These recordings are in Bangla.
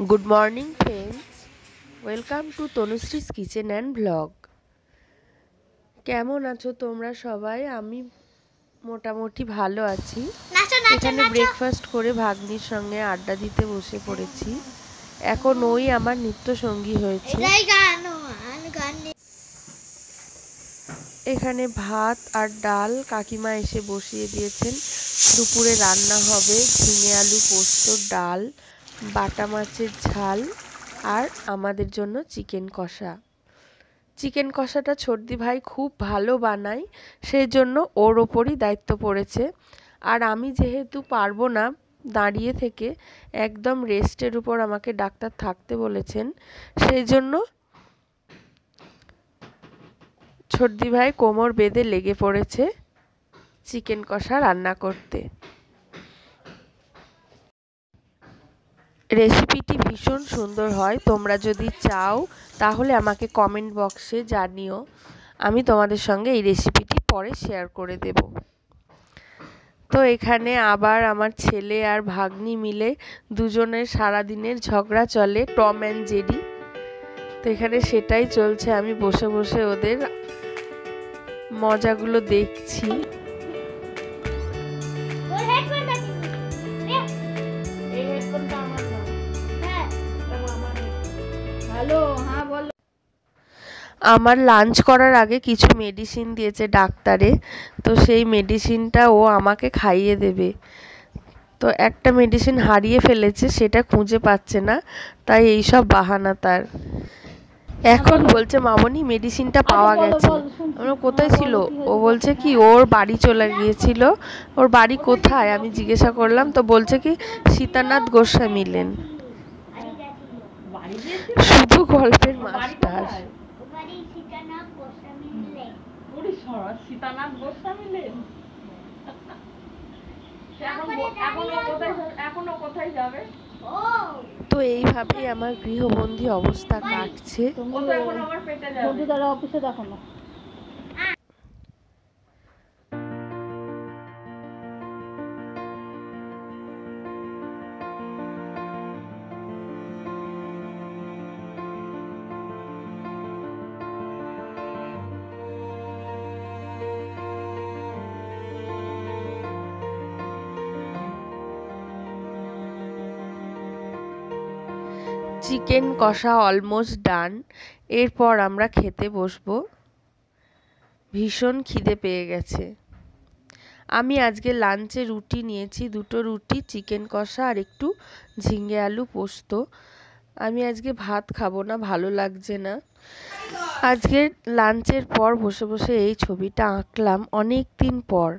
Good morning friends, welcome to Tanushree's kitchen and blog. কেমন আছো তোমরা সবাই? আমি মোটামুটি ভালো আছি। এখানে ব্রেকফাস্ট করে ভাগ্নির সঙ্গে আড্ডা দিতে বসে পড়েছি। এখন ওই আমার নিত্য সঙ্গী হয়েছে। এখানে ভাত আর ডাল কাকিমা এসে বসিয়ে দিয়েছেন। দুপুরে রান্না হবে ঝিঙে আলু পোস্ত, ডাল, বাটা মাছের ঝাল আর আমাদের জন্য চিকেন কষা। চিকেন কষাটা ছোটদি ভাই খুব ভালো বানায়, সেই জন্য ওর ওপরই দায়িত্ব পড়েছে। আর আমি যেহেতু পারবো না দাঁড়িয়ে থেকে, একদম রেস্টের উপর আমাকে ডাক্তার থাকতে বলেছেন, সেই জন্য ছোটদি ভাই কোমর বেঁধে লেগে পড়েছে চিকেন কষা রান্না করতে। রেসিপিটি ভীষণ সুন্দর হয়। তোমরা যদি চাও তাহলে আমাকে কমেন্ট বক্সে জানিও, আমি তোমাদের সঙ্গে এই রেসিপিটি পরে শেয়ার করে দেব। তো এখানে আবার আমার ছেলে আর ভাগ্নি মিলে দুজনের সারাদিনের ঝগড়া চলে, টম অ্যান্ড জেরি। তো এখানে সেটাই চলছে, আমি বসে বসে ওদের মজাগুলো দেখছি। আমার লাঞ্চ করার আগে কিছু মেডিসিন দিয়েছে ডাক্তারে, তো সেই মেডিসিনটা ও আমাকে খাইয়ে দেবে। তো একটা মেডিসিন হারিয়ে ফেলেছে, সেটা খুঁজে পাচ্ছে না, তাই এইসব বাহানা তার। এখন বলছে মামনি মেডিসিনটা পাওয়া গেছে। আমরা কোথায় ছিল? ও বলছে কি ওর বাড়ি চলে গিয়েছিল। ওর বাড়ি কোথায় আমি জিজ্ঞাসা করলাম, তো বলছে কি সীতানাথ গোস্বামী লেন। শুধু গল্পের মাস্টার। তো এইভাবেই আমার গৃহবন্দী অবস্থা কাটছে। অফিসে দেখো না। চিকেন কষা অলমোস্ট ডান। এরপর আমরা খেতে বসবো। ভীষণ খিদে পেয়ে গেছে। আমি আজকে লাঞ্চে রুটি নিয়েছি, 2টো রুটি, চিকেন কষা আর একটু ঝিঙে আলু পোস্ত। আমি আজকে ভাত খাবো না, ভালো লাগছে না। আজকে লাঞ্চের পর বসে বসে এই ছবিটা আঁকলাম অনেক দিন পর।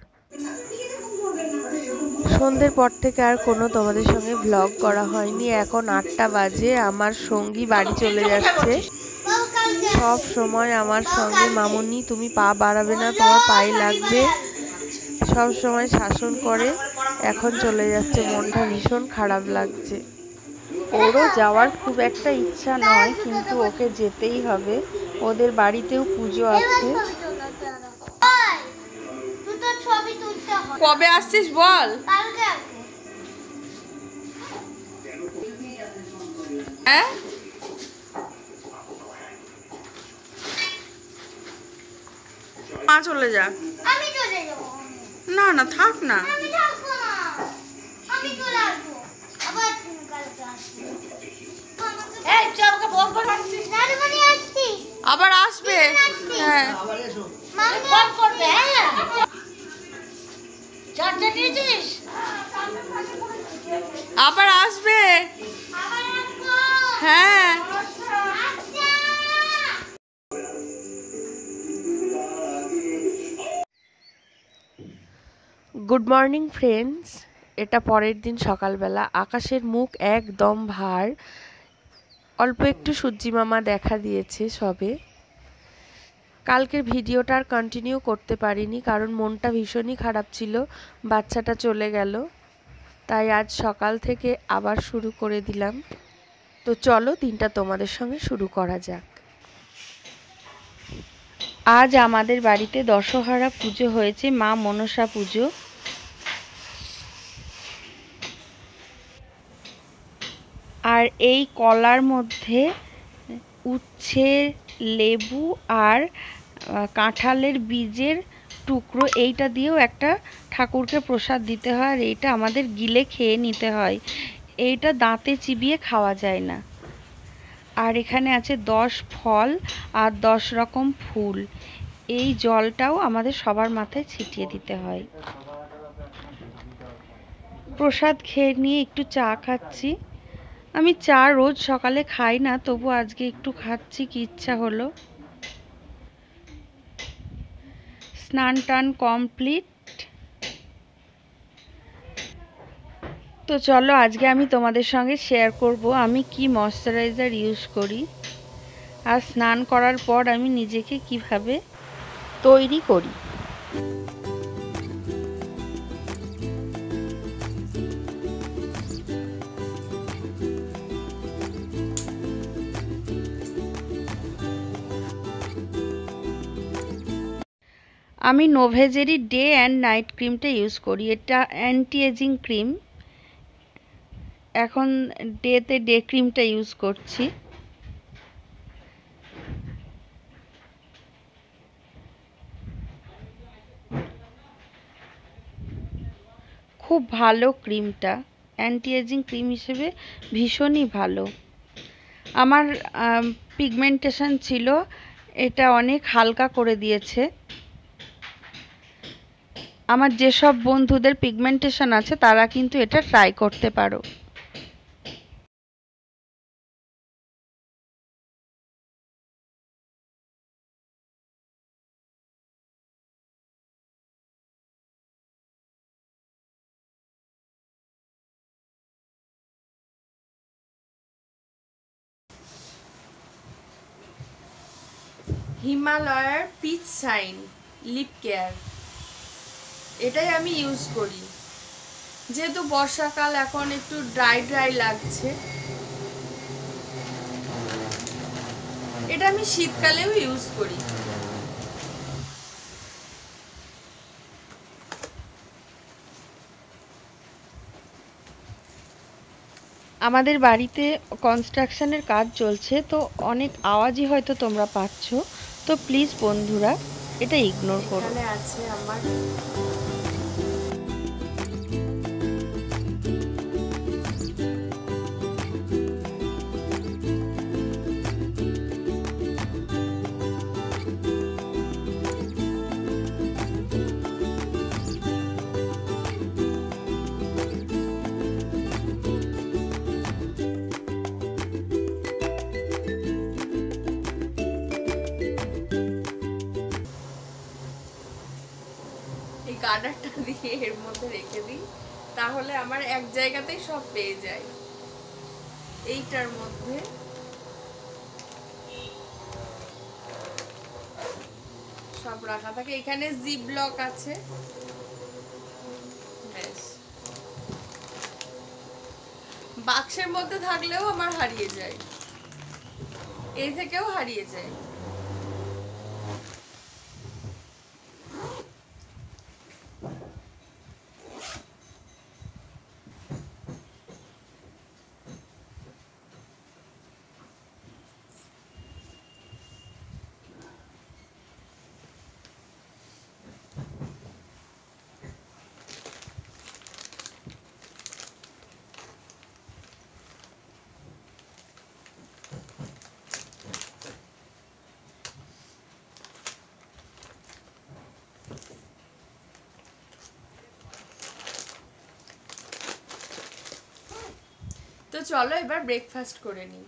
সন্ধ্যের পর থেকে আর কোনো তোমাদের সঙ্গে ব্লগ করা হয়নি। এখন 8টা বাজে, আমার সঙ্গী বাড়ি চলে যাচ্ছে। সব সময় আমার সঙ্গে মামুনি তুমি পা বাড়াবে না, তোমার পায়ে লাগবে, সব সময় শাসন করে। এখন চলে যাচ্ছে, মনটা ভীষণ খারাপ লাগছে। ওরও যাওয়ার খুব একটা ইচ্ছা নয়, কিন্তু ওকে যেতেই হবে। ওদের বাড়িতেও পুজো আছে। কবে আসছিস বল? হ্যাঁ, মা চলে যা। আমি চলে যাব। না না, থাক না। আমি থাকবো না, আমি চলে আসবো। আবার তুমি কালকে আসবে। এই চলকে ফোন করে আসছিস? নারুমণি আসছি। আবার আসবে? হ্যাঁ আবার এসো। মামি ফোন করবে। হ্যাঁ চার্জার নিয়েছিস? আবার আসবে। আবার আসবো। হ্যাঁ। গুড মর্নিং ফ্রেন্ডস, এটা পরের দিন সকালবেলা। আকাশের মুখ একদম ভার, অল্প একটু সূর্যি মামা দেখা দিয়েছে সবে। কালকের ভিডিওটা আর কন্টিনিউ করতে পারিনি, কারণ মনটা ভীষণই খারাপ ছিল, বাচ্চাটা চলে গেল। তাই আজ সকাল থেকে আবার শুরু করে দিলাম। তো চলো দিনটা তোমাদের সঙ্গে শুরু করা যাক। আজ আমাদের বাড়িতে দশহরা পুজো হয়েছে, মা মনসা পুজো। আর এই কলার মধ্যে উচ্ছে, লেবু আর কাঁঠালের বীজের টুকরো এইটা দিয়েও একটা ঠাকুরকে প্রসাদ দিতে হয়, আর এইটা আমাদের গিলে খেয়ে নিতে হয়। এইটা দাঁতে চিবিয়ে খাওয়া যায় না। আর এখানে আছে 10 ফল আর 10 রকম ফুল। এই জলটাও আমাদের সবার মাথায় ছিটিয়ে দিতে হয়। প্রসাদ খেয়ে নিয়ে একটু চা খাচ্ছি। আমি চা রোজ সকালে খাই না, তবু আজকে একটু খাচ্ছি, কি ইচ্ছা হলো। স্নান টান কমপ্লিট। তো চলো আজকে আমি তোমাদের সঙ্গে শেয়ার করব আমি কি ময়শ্চারাইজার ইউজ করি, আর স্নান করার পর আমি নিজেকে কিভাবে তৈরি করি। আমি নোভেজেরই ডে অ্যান্ড নাইট ক্রিমটা ইউজ করি। এটা অ্যান্টি এজিং ক্রিম। এখন ডেতে ডে ক্রিমটা ইউজ করছি। খুব ভালো ক্রিমটা, অ্যান্টি এজিং ক্রিম হিসেবে ভীষণই ভালো। আমার পিগমেন্টেশন ছিল, এটা অনেক হালকা করে দিয়েছে। আমার যেসব বন্ধুদের পিগমেন্টেশন আছে তারা কিন্তু এটা ট্রাই করতে পারো। হিমালয়ার পিচ শাইন লিপ কেয়ার, এটাই আমি ইউজ করি। যেহেতু বর্ষাকাল, এখন একটু ড্রাই ড্রাই লাগছে। এটা আমি শীতকালেও ইউজ করি। আমাদের বাড়িতে কনস্ট্রাকশনের কাজ চলছে, তো অনেক আওয়াজই হয়তো তোমরা পাচ্ছ, তো প্লিজ বন্ধুরা এটা ইগনোর করো। এখানে আছে আমার গার্ডারটা দিয়ে এর মধ্যে রেখে দিই, তাহলে আমার এক জায়গাতেই সব পেয়ে যায়। এইটার মধ্যে সব রাখা থাকে। এখানে জিপ লক আছে, ব্যাস। বাক্সের মধ্যে থাকলেও আমার হারিয়ে যায়, এই থেকেও হারিয়ে যায়। তো চলো এবার ব্রেকফাস্ট করে নিই।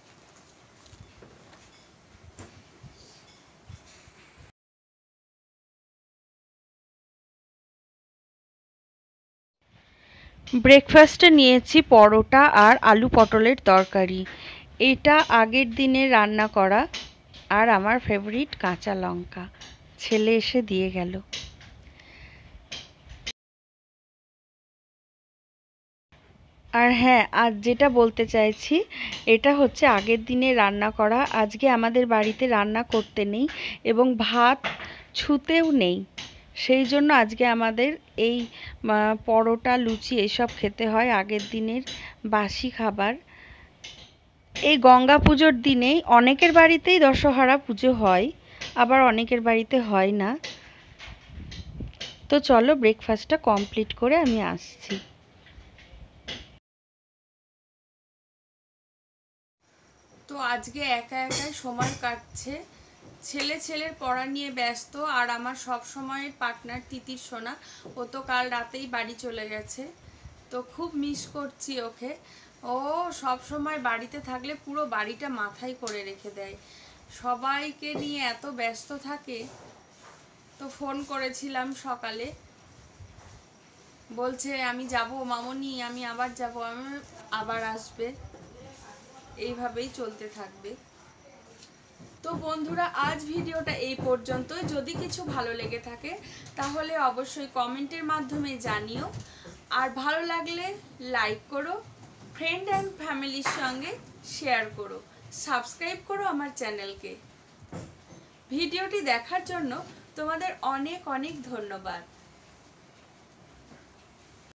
ব্রেকফাস্টে নিয়েছি পরোটা আর আলু পটলের তরকারি। এটা আগের দিনে রান্না করা, আর আমার ফেভারিট কাঁচা লঙ্কা। ছেলে এসে দিয়ে গেল। আর হ্যাঁ, আজ যেটা বলতে চাইছি, এটা হচ্ছে আগের দিনে রান্না করা। আজকে আমাদের বাড়িতে রান্না করতে নেই এবং ভাত ছুতেও নেই, সেই জন্য আজকে আমাদের এই পরোটা, লুচি এসব খেতে হয়, আগের দিনের বাসি খাবার। এই গঙ্গা পুজোর দিনেই অনেকের বাড়িতেই দশহরা পুজো হয়, আবার অনেকের বাড়িতে হয় না। তো চলো ব্রেকফাস্টটা কমপ্লিট করে আমি আসছি। তো আজকে একা একাই সময় কাটছে, ছেলের পড়া নিয়ে ব্যস্ত, আর আমার সব সময়ের পার্টনার তিতির সোনা, ও তো কাল রাতেই বাড়ি চলে গেছে। তো খুব মিস করছি ওকে। ও সব সময় বাড়িতে থাকলে পুরো বাড়িটা মাথায় করে রেখে দেয়, সবাইকে নিয়ে এত ব্যস্ত থাকে। তো ফোন করেছিলাম সকালে, বলছে আমি যাব মামনি, আমি আবার যাব, আমি আবার আসবে, এইভাবেই চলতে থাকবে। তো বন্ধুরা, আজ ভিডিওটা এই পর্যন্তই। যদি কিছু ভালো লেগে থাকে তাহলে অবশ্যই কমেন্টের মাধ্যমে জানিও, আর ভালো লাগলে লাইক করো, ফ্রেন্ড অ্যান্ড ফ্যামিলির সঙ্গে শেয়ার করো, সাবস্ক্রাইব করো আমার চ্যানেলকে। ভিডিওটি দেখার জন্য তোমাদের অনেক অনেক ধন্যবাদ।